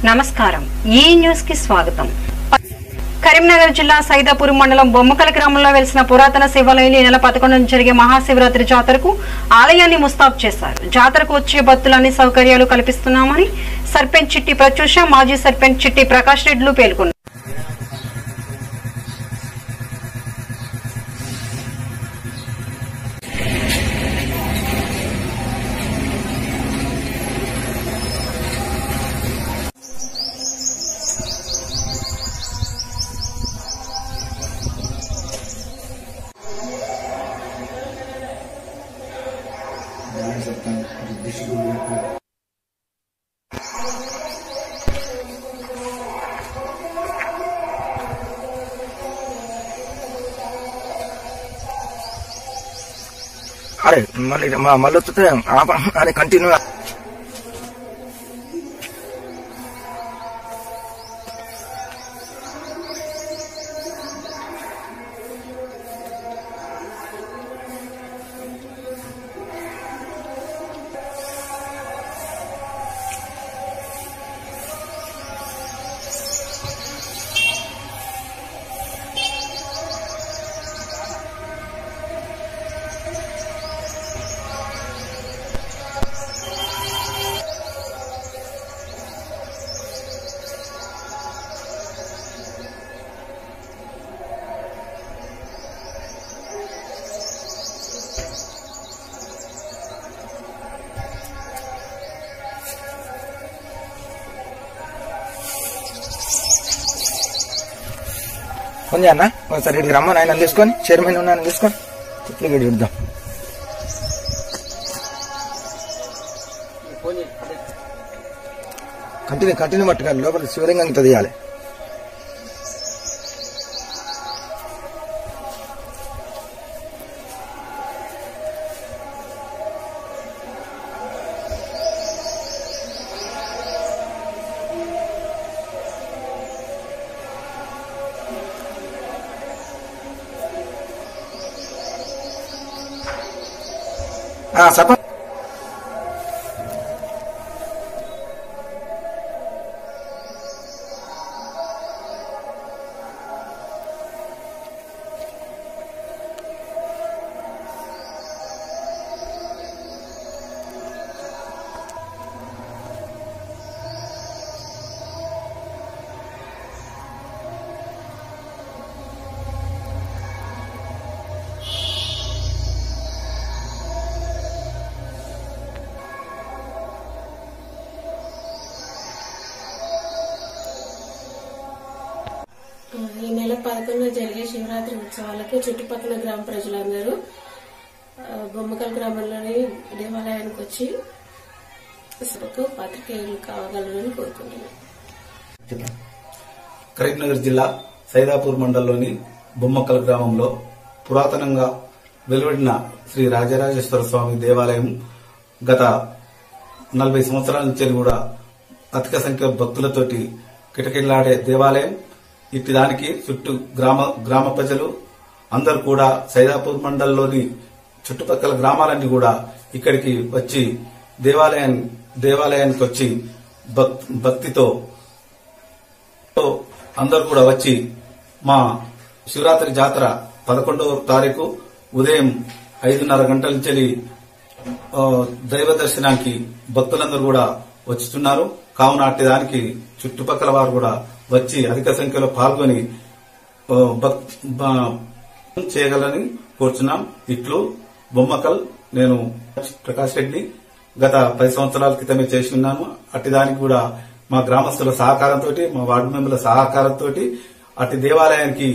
నమస్కారం ఈ న్యూస్ కి స్వాగతం. కరీంనగర్ జిల్లా సైదాపూర్ మండలం బొమ్మకల్ గ్రామంలో వెలిసిన పురాతన శివాలయంలో ఈ నెల 11 జరిగే మహాశివరాత్రి జాతరకు ఆలయాన్ని ముస్తాబు చేశారు. జాతరకు వచ్చే భక్తులు అన్ని సౌకర్యాలు కల్పిస్తున్నామని సర్పంచ్ చిట్టి ప్రత్యూష, మాజీ సర్పంచ్ చిట్టి ప్రకాష్ రెడ్డిలు పేర్కొన్నారు. अरे मल्ल अरे कंटिन्यू అన్న ఒకసారి ఇక్కడికి రమ్మని ఆయన తీసుకొని చైర్మన్ ఉన్నాయని తీసుకొని ఇప్పుడు ఇక్కడ చూద్దాం. కంటిన్యూ పట్టుకోవాలి, లోపల శివలింగం తీయాలి. సప ఈ నెల 11 జరిగే శివరాత్రి ఉత్సవాలకు చుట్టుపక్కల గ్రామ ప్రజలందరూ బొమ్మకల్ గ్రామంలోని దేవాలయానికి వచ్చి సభకు పాత్రికేయులు కావగలరని కోరుకుంటున్నాను. కరీంనగర్ జిల్లా సైదాపూర్ మండలంలోని బొమ్మకల్ గ్రామంలో పురాతనంగా వెలువడిన శ్రీ రాజరాజేశ్వర స్వామి దేవాలయం గత 40 సంవత్సరాల నుంచి కూడా అధిక సంఖ్య భక్తులతోటి కిటకిటలాడే దేవాలయం. ఇట్టి దానికి చుట్టూ గ్రామ ప్రజలు అందరూ కూడా సైదాపూర్ మండలంలోని చుట్టుపక్కల గ్రామాలన్నీ కూడా ఇక్కడికి వచ్చి దేవాలయానికి వచ్చి భక్తితో అందరూ కూడా వచ్చి మా శివరాత్రి జాతర 11వ తారీఖు ఉదయం 5:30 గంటల నుంచి దైవ దర్శనానికి భక్తులందరూ కూడా వచ్చుతున్నారు. కావున అట్టి దానికి చుట్టుపక్కల వారు కూడా వచ్చి అధిక సంఖ్యలో పాల్గొని చేయగలని కోరుచున్నాం. ఇట్లు బొమ్మకల్, నేను ప్రకాష్ రెడ్డి. గత 10 సంవత్సరాల క్రితమే చేసి ఉన్నాము. అట్టి దానికి కూడా మా గ్రామస్తుల సహకారంతో, మా వార్డు మెంబర్ల సహకారంతో అట్టి దేవాలయానికి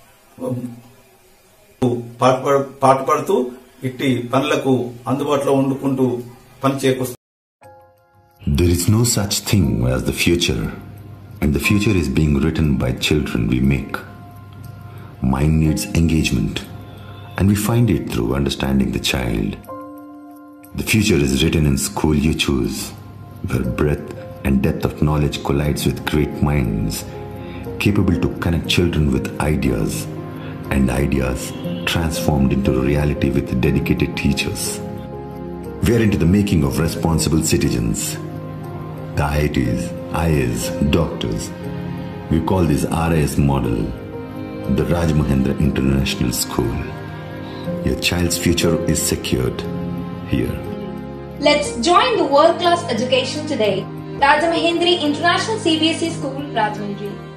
పాటుపడుతూ ఇట్టి పనులకు అందుబాటులో ఉండుకుంటూ పని చేకూరుస్తాం. There is no such thing as the future, and the future is being written by children we make. Mind needs engagement, and we find it through understanding the child. The future is written in school you choose, where breadth and depth of knowledge collides with great minds, capable to connect children with ideas, and ideas transformed into reality with dedicated teachers. We are into the making of responsible citizens. The IITs IAS, doctors. We call this RIS model the Rajmahendra International School. Your child's future is secured here. Let's join the world-class education today. Rajamahendri International CBSE School, Rajahmundry.